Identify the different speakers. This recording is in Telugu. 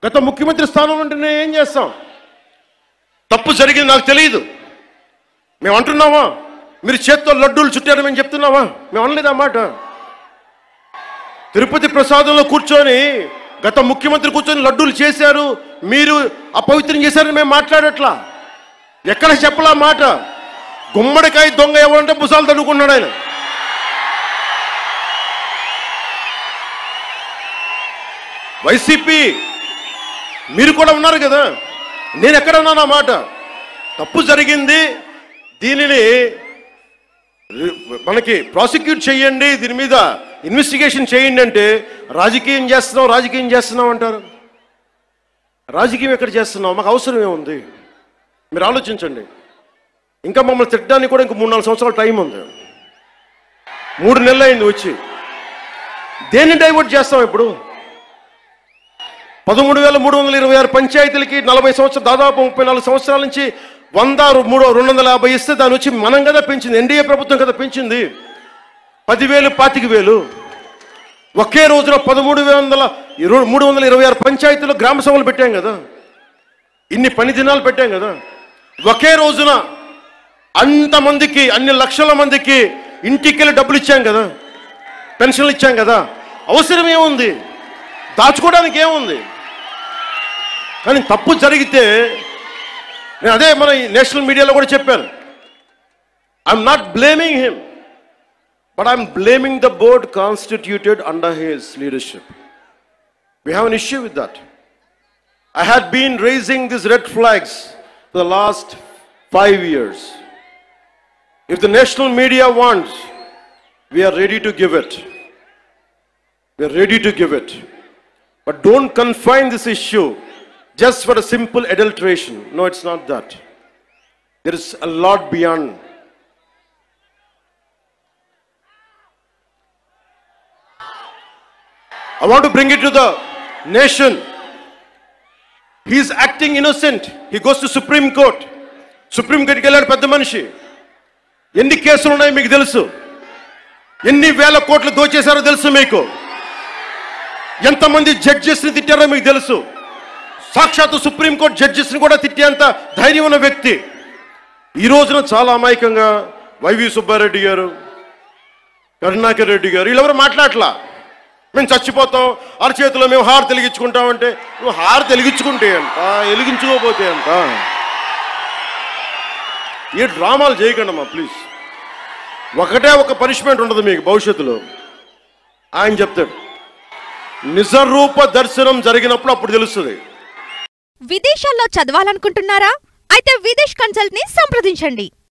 Speaker 1: గత ముఖ్యమంత్రి స్థానం నుండి నేను ఏం చేస్తాం? తప్పు జరిగింది నాకు తెలియదు మేము అంటున్నావా? మీరు చేత్తో లడ్డూలు చుట్టారని మేము చెప్తున్నావా? మేము అనలేదు ఆ మాట. తిరుపతి ప్రసాదంలో కూర్చొని గత ముఖ్యమంత్రి కూర్చొని లడ్డూలు చేశారు, మీరు అపవిత్రం చేశారని మేము మాట్లాడట్లా. ఎక్కడ చెప్పలా మాట. గుమ్మడికాయ దొంగ ఎవరంటే భుజాలు తడుకున్నాడు ఆయన. వైసీపీ మీరు కూడా ఉన్నారు కదా, నేను ఎక్కడ ఉన్నాను ఆ మాట. తప్పు జరిగింది, దీనిని మనకి ప్రాసిక్యూట్ చేయండి, దీని మీద ఇన్వెస్టిగేషన్ చేయండి అంటే రాజకీయం చేస్తున్నాం అంటారు. రాజకీయం ఎక్కడ చేస్తున్నాం? మాకు అవసరం ఏముంది? మీరు ఆలోచించండి. ఇంకా మమ్మల్ని తిట్టడానికి కూడా ఇంకా 3-4 సంవత్సరాల టైం ఉంది. 3 నెలలు అయింది వచ్చి. దేన్ని డైవర్ట్ చేస్తాం ఇప్పుడు? 13,326 పంచాయతీలకి 40 సంవత్సరాలు, దాదాపు 34 సంవత్సరాల నుంచి 100-250 ఇస్తే దాని వచ్చి మనం కదా పెంచింది, ఎన్డీఏ ప్రభుత్వం కదా పెంచింది. 10,000 25,000 ఒకే రోజున 13,326 పంచాయతీలో గ్రామ సభలు పెట్టాం కదా, ఇన్ని పని దినాలు పెట్టాం కదా. ఒకే రోజున అంతమందికి, అన్ని లక్షల మందికి ఇంటికెళ్ళి డబ్బులు ఇచ్చాం కదా, పెన్షన్లు ఇచ్చాం కదా. అవసరం ఏముంది? దాచుకోవడానికి ఏముంది? కానీ తప్పు జరిగితే నేను అదే మన నేషనల్ మీడియాలో కూడా చెప్పాను. I'm not blaming him, but I'm blaming the board constituted under his leadership. We have an issue with that. I had been raising these red flags for the last 5 years. If the national media wants, we are ready to give it. We are ready to give it. But don't confine this issue just for a simple adulteration. No, it's not that. There is a lot beyond. I want to bring it to the nation. He is acting innocent. He goes to Supreme Court. Supreme Court కి వెళ్ళాడు పెద్ద మనిషి. ఎన్ని కేసులు ఉన్నాయో మీకు తెలుసు. ఎన్ని వేల కోట్లు దోచేశారో తెలుసు మీకు. ఎంతమంది జడ్జెస్ని తిట్టారో మీకు తెలుసు. సాక్షాత్తు సుప్రీంకోర్టు జడ్జెస్ని కూడా తిట్టేంత ధైర్యం ఉన్న వ్యక్తి. ఈ రోజున చాలా అమాయకంగా వైవి సుబ్బారెడ్డి గారు, కరుణాకర్ రెడ్డి గారు వీళ్ళెవరు మాట్లాడలా. మేము చచ్చిపోతాం, అరచేతిలో మేము హారు వెలిగించుకుంటామంటే, నువ్వు హారు వెలిగించుకుంటే అంట, వెలిగించుకోపోతే అంట. ఏ డ్రామాలు చేయకండి అమ్మా ప్లీజ్. ఒకటే ఒక పనిష్మెంట్ ఉండదు మీకు భవిష్యత్తులో. ఆయన చెప్తాడు, నిజరూప దర్శనం జరిగినప్పుడు అప్పుడు తెలుస్తుంది.
Speaker 2: విదేశాల్లో చదవాలనుకుంటున్నారా? అయితే విదేశ్ కన్సల్ట్ ని సంప్రదించండి.